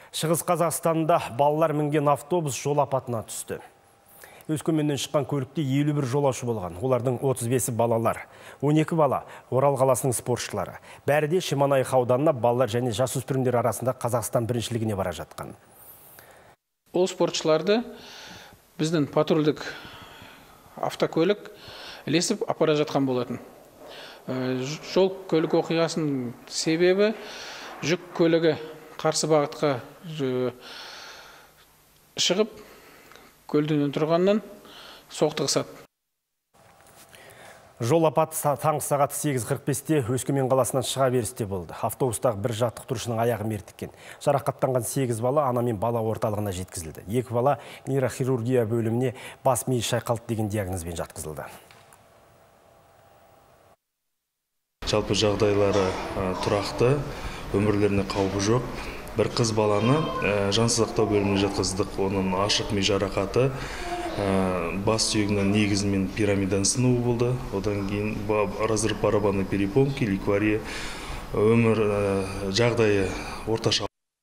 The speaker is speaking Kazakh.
Шығыс Қазақстанда балалар мінген автобус жол апатына түсті. Өскеменнен шыққан көлікте 51 жолаушы болған. Олардың 35-і балалар, 12 бала Орал қаласының спортшылары. Бәрі де Шемонаиха ауданына балалар және жасөспірімдер арасында Қазақстан біріншілігіне бара жатқан. Ол спортшыларды біздің патрульдік автокөлік ілесіп апара жатқан болатын. Жол көлік оқиғасының себебі жүк көлігі қарсы бағытқа шығып, көлден тұрғаннан соқтығысады. Жол апаты таңғы сағат 8:45-те Өскемен қаласынан шыға берісте болды. Автобустағы бір жаттықтырушының аяғы мертіккен. Жарақаттанған 8 бала ана мен бала орталығына жеткізілді. 2 бала нейрохирургия бөліміне бас миы шайқалды деген диагнозбен жатқызылды. Жалпы жағдайлары тұрақты, өмірлеріне қаупі жоқ. Бір қыз баланы жансыз сақтау бөліміне жатқыздық. Оның ашық ми жарақаты, бас сүйегінің негізімен пирамиданың сынуы болды. Одан кейін разрыв барабанной перепонки, ликвария. Өмір жағдайы орташа